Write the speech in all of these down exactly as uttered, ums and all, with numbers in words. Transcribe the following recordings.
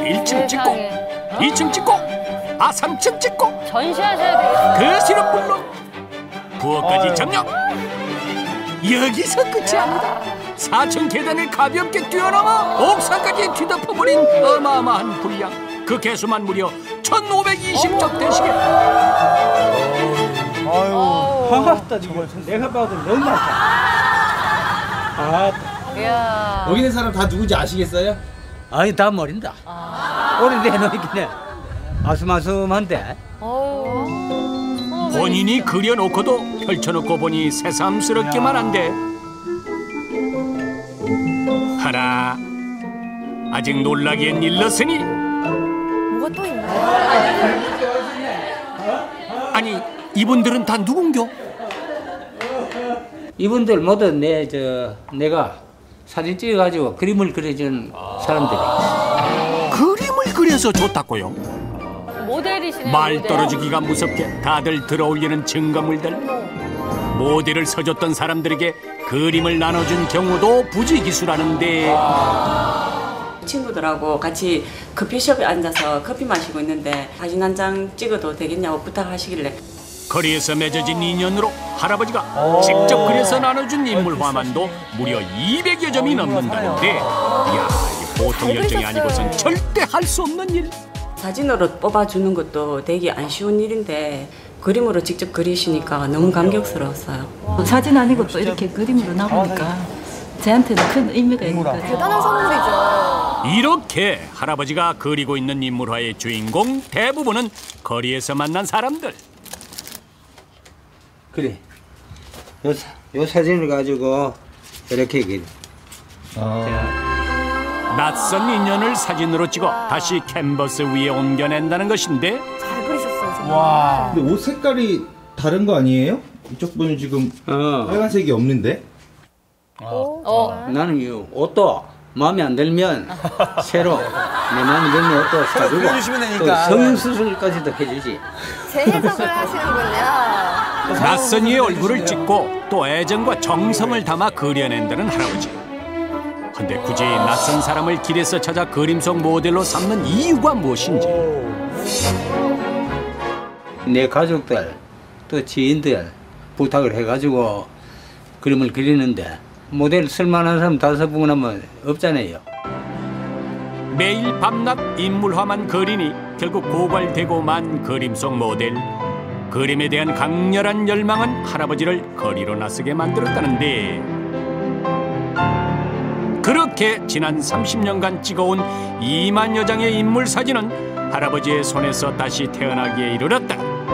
일 층 찍고 이 층 찍고 아 삼 층 찍고 전시하셔야 되겠어요. 거실은 물론 부엌까지 점령. 여기서 끝이 아니다. 사 층 계단을 가볍게 뛰어넘어 옥상까지 뒤덮어버린 어마어마한 분량. 그 개수만 무려 천오백이십 적 되시게. 아유, 아따 저걸 내가 봐도 너무 많다. 아, 이야. 여기 있는 사람 다 누군지 아시겠어요? 아니 다 모른다. 아. 오래돼놓긴 해. 아슴아슴한데. 본인이 그려놓고도 펼쳐놓고 보니 새삼스럽기만 한데 하나 아직 놀라기엔 일렀으니 뭐가 또 있나? 아니 이분들은 다 누군겨? 이분들 모두 내 저 내가 사진 찍어가지고 그림을 그려준 사람들이. 그림을 그려서 줬다고요? 모델이시네요. 말 모델. 떨어지기가 무섭게 다들 들어올리는 증거물들. 모델을 서줬던 사람들에게 그림을 나눠준 경우도 부지기수라는데 친구들하고 같이 커피숍에 앉아서 커피 마시고 있는데 사진 한 장 찍어도 되겠냐고 부탁하시길래 거리에서 맺어진 인연으로 할아버지가 직접 그려서 나눠준 인물 화만도 무려 이백여 점이 넘는다는데 이야, 보통 열정이 아니고선 절대 할 수 없는 일. 사진으로 뽑아주는 것도 되게 안 쉬운 일인데 그림으로 직접 그리시니까 너무 감격스러웠어요. 사진 아니고 또 이렇게 그림으로 나오니까 저한테는 큰 의미가 있는 거죠. 대단한 선물이죠. 이렇게 할아버지가 그리고 있는 인물화의 주인공 대부분은 거리에서 만난 사람들. 그래. 요, 사, 요 사진을 가지고 이렇게 그려. 아. 낯선 인연을 사진으로 찍어 다시 캔버스 위에 옮겨낸다는 것인데 잘 그리셨어요. 정말. 와. 근데 옷 색깔이 다른 거 아니에요? 이쪽 분은 지금 어. 빨간색이 없는데? 어? 어. 나는 이 옷도 마음에 안 들면 새로 내 마음에 들면 옷도 사주고 그려주시면 되니까. 또 성형수술까지도 해주지. 재해석을 하시는군요. 낯선 이의 얼굴을 찍고 또 애정과 정성을 담아 그려낸다는 할아버지. 근데 굳이 낯선 사람을 길에서 찾아 그림 속 모델로 삼는 이유가 무엇인지. 내 가족들 또 지인들 부탁을 해가지고 그림을 그리는데 모델 쓸만한 사람 다섯 분 하면 없잖아요. 매일 밤낮 인물화만 그리니 결국 고갈되고 만 그림 속 모델. 그림에 대한 강렬한 열망은 할아버지를 거리로 나서게 만들었다는데 그렇게 지난 삼십 년간 찍어온 이만여 장의 인물 사진은 할아버지의 손에서 다시 태어나기에 이르렀다.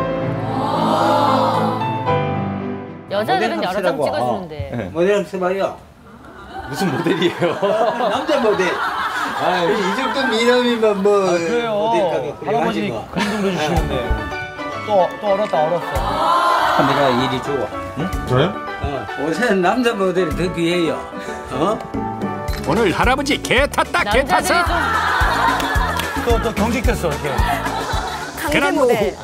여자들은 모델 여러 장 합치라고. 찍어주는데. 네. 모델 한번 써봐요. 무슨 모델이에요? 남자 모델. 아, 이 정도 미남이면 뭐 아, 그래요. 모델 가게 할아버지 뭐. 그림 좀 그려주시는데 또, 또 얼었다 얼었어. 내가 이리 주고. 응? 저요? 어, 옷은 남자 모델이 더 귀해요. 어? 오늘 할아버지 개 탔다 개 탔어. 남자들이 좀 또, 또 경직됐어 이렇게. 강제 계란 모델.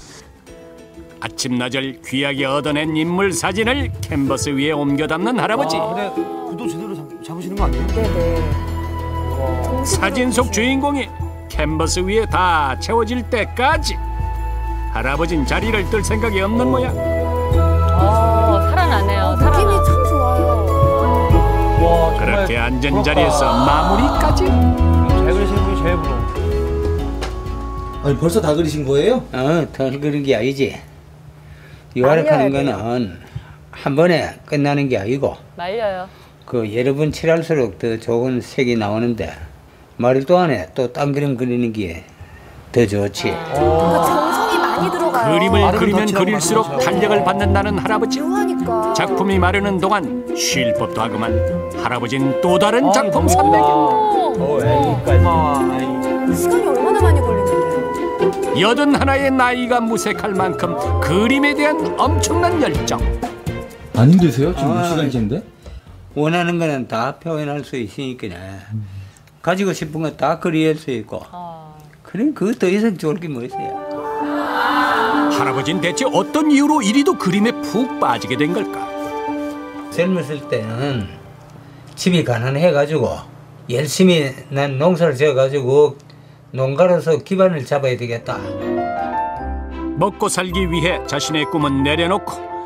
아침나절 귀하게 얻어낸 인물 사진을 캔버스 위에 옮겨 담는 할아버지. 아, 근데 구도 제대로 잡, 잡으시는 거 아니에요? 네네. 사진 속 주인공이 캔버스 위에 다 채워질 때까지 할아버진 자리를 뜰 생각이 없는 모양. 어, 살아나네요. 느낌이 살아나. 참 좋아요. 와, 정말 그렇게 앉은 부럽다. 자리에서 마무리까지. 잘 그리시는 분이 제일 부러워. 아니 벌써 다 그리신 거예요? 어, 덜 그런 게 아니지. 유화력하는 거는 한 번에 끝나는 게 아니고 말려요. 그 여러 번 칠할수록 더 좋은 색이 나오는데 말일 동안에 또 딴 그림 그리는 게 더 좋지. 그러니까 정성이 많이 들어가요. 그림을 아래로 그리면 덧칠하고 그릴수록 만들어서. 탄력을 받는다는 할아버지. 묘하니까. 작품이 마르는 동안 쉴 법도 하구만. 할아버진 또 다른 작품 너무 삼백에 어, 애기까지. 시간이 얼마나 많이 걸리는데요? 여든 하나의 나이가 무색할 만큼 그림에 대한 엄청난 열정. 안 힘드세요? 지금 아, 몇 시간째인데? 원하는 거는 다 표현할 수 있으니까 가지고 싶은 거 다 그릴 수 있고 어. 그럼 그거 더 이상 좋을 게 뭐 있어요. 할아버진 대체 어떤 이유로 이리도 그림에 푹 빠지게 된 걸까? 젊었을 때는 집이 가난해가지고 열심히 난 농사를 지어가지고 농가로서 기반을 잡아야 되겠다. 먹고 살기 위해 자신의 꿈은 내려놓고